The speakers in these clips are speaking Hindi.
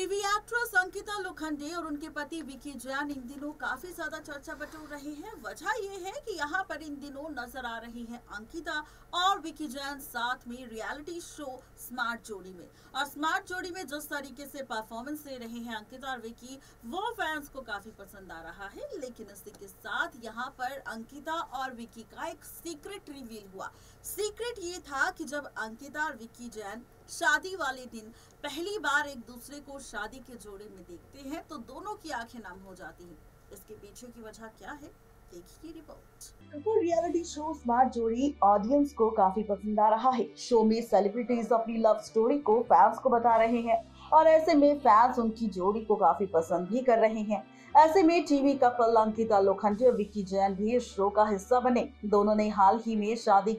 टीवी एक्ट्रेस अंकिता लोखंडे और उनके पति विकी जैन इन दिनों काफी ज्यादा चर्चा बटोर रहे हैं। वजह ये है कि यहाँ पर इन दिनों नजर आ रही है अंकिता और विकी जैन साथ में रियलिटी शो स्मार्ट जोड़ी में। और स्मार्ट जोड़ी में जिस तरीके से परफॉर्मेंस दे रहे हैं अंकिता और विकी, वो फैंस को काफी पसंद आ रहा है। लेकिन इसी के साथ यहाँ पर अंकिता और विकी का एक सीक्रेट रिवील हुआ। सीक्रेट ये था कि जब अंकिता और विकी जैन शादी वाले दिन पहली बार एक दूसरे को शादी के जोड़े में देखते हैं तो दोनों की आंखें नम हो जाती हैं। इसके पीछे की वजह क्या है, देखिए रिपोर्ट। तो रियलिटी शो स्मार्ट जोड़ी ऑडियंस को काफी पसंद आ रहा है। शो में सेलिब्रिटीज अपनी लव स्टोरी को फैंस को बता रहे हैं और ऐसे में फैंस उनकी जोड़ी को काफी पसंद भी कर रहे हैं। ऐसे में टीवी कपल अंकिता लोखंडे और विकी जैन भी इस शो का हिस्सा बने। दोनों ने हाल ही में शादी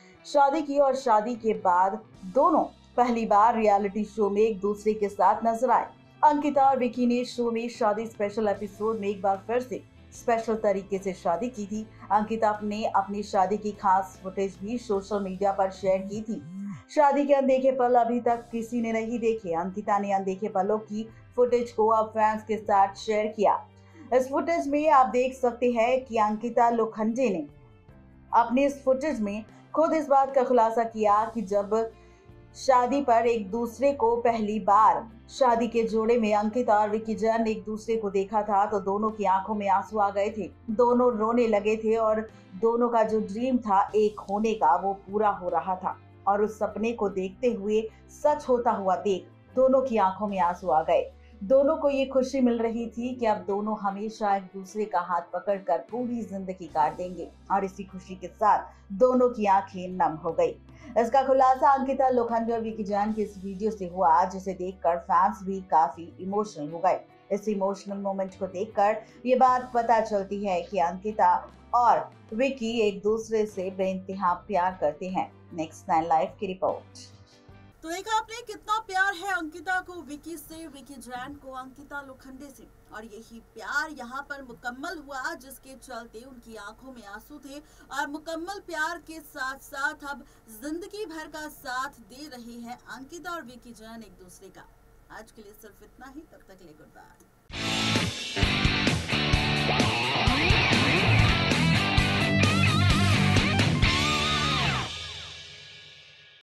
की और शादी के बाद दोनों पहली बार रियलिटी शो में एक दूसरे के साथ नजर आए। अंकिता और विकी ने शो में शादी स्पेशल एपिसोड में एक बार फिर से स्पेशल तरीके से शादी की थी। अंकिता ने अपनी शादी की खास फुटेज भी सोशल मीडिया पर शेयर की थी। शादी के अनदेखे पल अभी तक किसी ने नहीं देखे। अंकिता ने अनदेखे पलों की फुटेज को अब फैंस के साथ शेयर किया। इस फुटेज में आप देख सकते हैं कि अंकिता लोखंडे ने अपनी इस फुटेज में खुद इस बात का खुलासा किया कि जब शादी पर एक दूसरे को पहली बार शादी के जोड़े में अंकिता और विकी जैन ने एक दूसरे को देखा था तो दोनों की आंखों में आंसू आ गए थे। दोनों रोने लगे थे और दोनों का जो ड्रीम था एक होने का, वो पूरा हो रहा था। और उस सपने को देखते हुए सच होता हुआ देख दोनों की आंखों में आंसू आ गए। दोनों को ये खुशी मिल रही थी कि अब दोनों हमेशा एक दूसरे का हाथ पकड़कर पूरी जिंदगी काट देंगे और इसी खुशी के साथ दोनों की आंखें नम हो गई। इसका खुलासा अंकिता लोखंडे और विकी जैन की इस वीडियो से हुआ, जिसे देखकर फैंस भी काफी इमोशनल हो गए। इस इमोशनल मोमेंट को देखकर ये बात पता चलती है कि अंकिता और विकी एक दूसरे से बेइंतहा प्यार करते हैं। नेक्स्ट 9 लाइव की रिपोर्ट। तो देखा आपने कितना प्यार है अंकिता को विकी से, विकी जैन को अंकिता लोखंडे से। और यही प्यार यहाँ पर मुकम्मल हुआ, जिसके चलते उनकी आंखों में आंसू थे। और मुकम्मल प्यार के साथ साथ अब जिंदगी भर का साथ दे रहे हैं अंकिता और विकी जैन एक दूसरे का। आज के लिए सिर्फ इतना ही, तब तक के लिए गुड बाय।